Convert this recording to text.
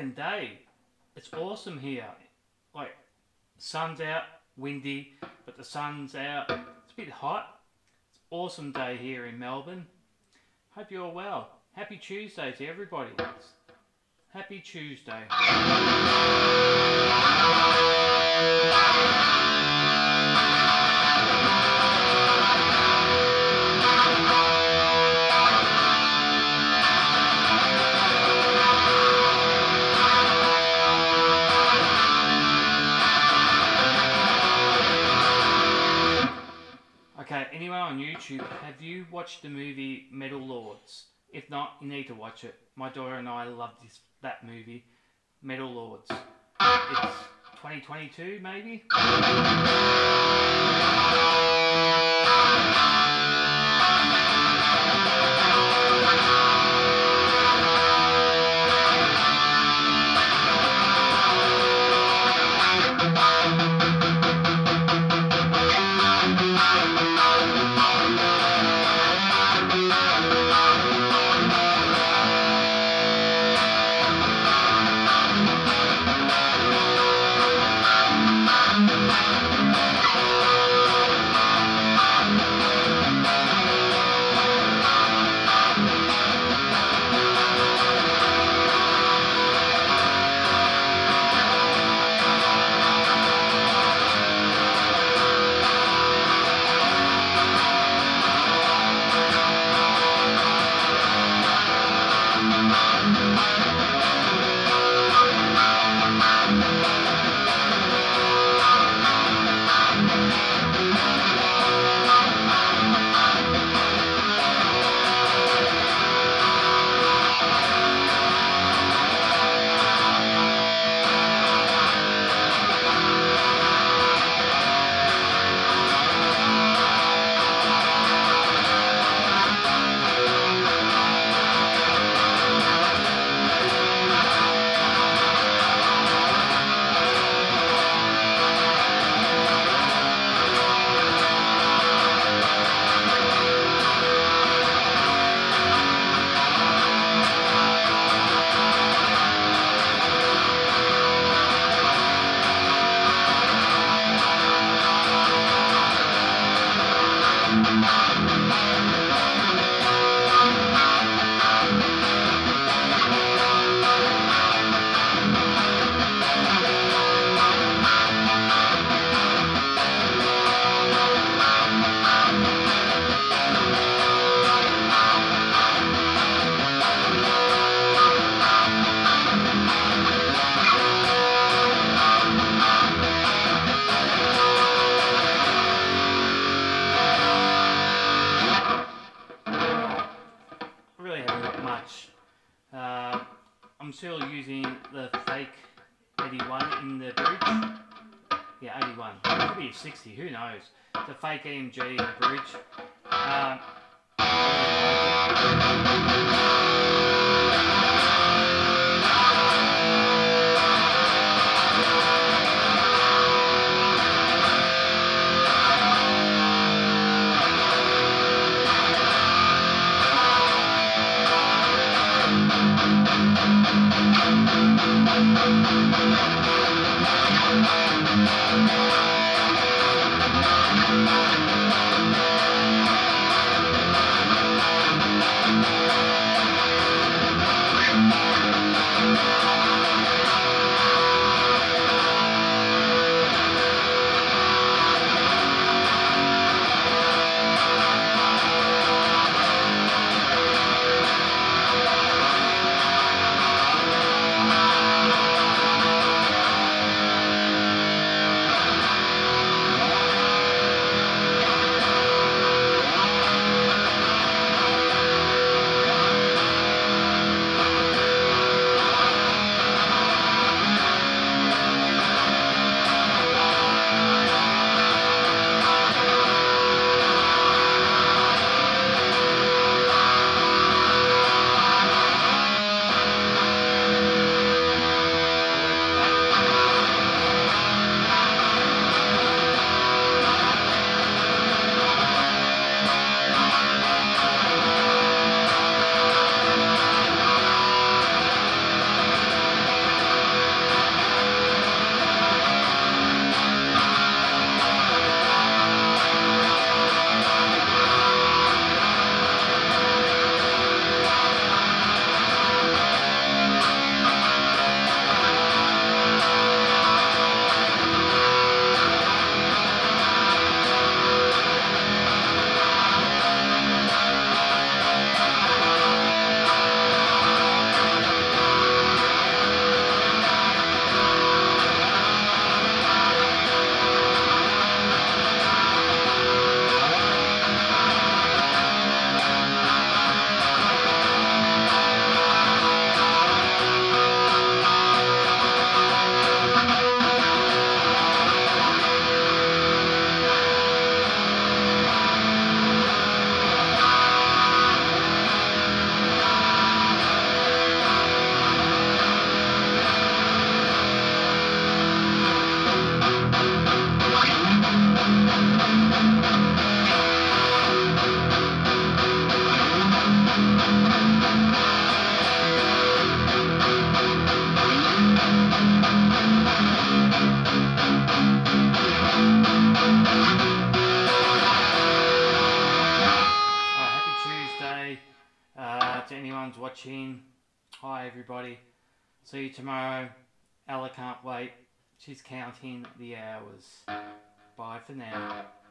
second day. It's awesome here. Like, sun's out, windy, but the sun's out. It's a bit hot. It's an awesome day here in Melbourne. Hope you're well. Happy Tuesday to everybody. Happy Tuesday. Okay, anyone on YouTube, have you watched the movie Metal Lords? If not, you need to watch it. My daughter and I love that movie, Metal Lords. It's 2022, maybe? I'm still using the fake 81 in the bridge. Yeah, 81. It could be a 60, who knows? It's a fake EMG in the bridge. watching. Hi everybody. See you tomorrow. Ella can't wait. She's counting the hours. Bye for now.